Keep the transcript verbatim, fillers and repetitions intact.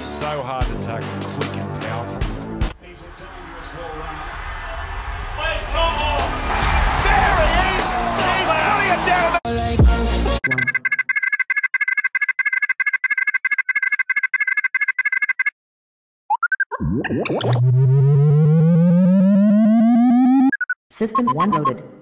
He's so hard to tackle, quick and powerful. He's a dangerous ball runner. Where's To'o? There he is! He's putting it down! System one loaded.